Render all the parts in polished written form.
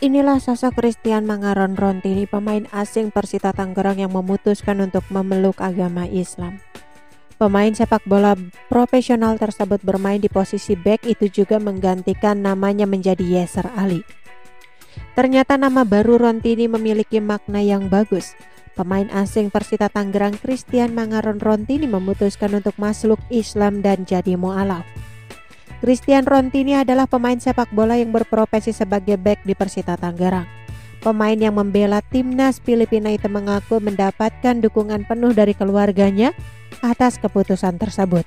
Inilah sosok Christian Mangaron Rontini, pemain asing Persita Tangerang yang memutuskan untuk memeluk agama Islam. Pemain sepak bola profesional tersebut bermain di posisi bek, itu juga menggantikan namanya menjadi Yasser Ali. Ternyata nama baru Rontini memiliki makna yang bagus. Pemain asing Persita Tangerang Christian Mangaron Rontini memutuskan untuk masuk Islam dan jadi mu'alaf. Christian Rontini adalah pemain sepak bola yang berprofesi sebagai bek di Persita Tangerang. Pemain yang membela timnas Filipina itu mengaku mendapatkan dukungan penuh dari keluarganya atas keputusan tersebut.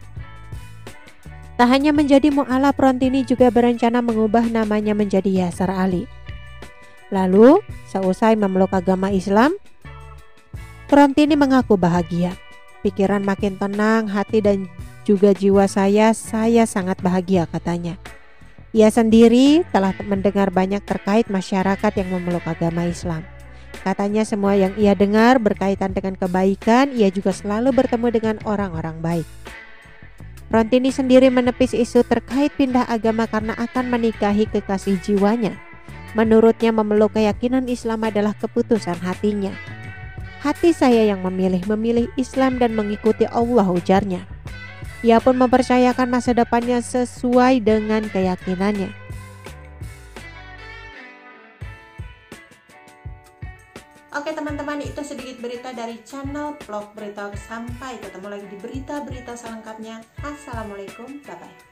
Tak hanya menjadi mu'alaf, Rontini juga berencana mengubah namanya menjadi Yasser Ali. Lalu, seusai memeluk agama Islam, Rontini mengaku bahagia. Pikiran makin tenang, hati dan juga jiwa saya sangat bahagia, katanya. Ia sendiri telah mendengar banyak terkait masyarakat yang memeluk agama Islam. Katanya semua yang ia dengar berkaitan dengan kebaikan, ia juga selalu bertemu dengan orang-orang baik. Rontini sendiri menepis isu terkait pindah agama karena akan menikahi kekasih jiwanya. Menurutnya memeluk keyakinan Islam adalah keputusan hatinya. Hati saya yang memilih Islam dan mengikuti Allah, ujarnya. Ia pun mempercayakan masa depannya sesuai dengan keyakinannya. Oke teman-teman, itu sedikit berita dari channel Vlog Berita. Sampai ketemu lagi di berita-berita selengkapnya. Assalamualaikum, bye-bye.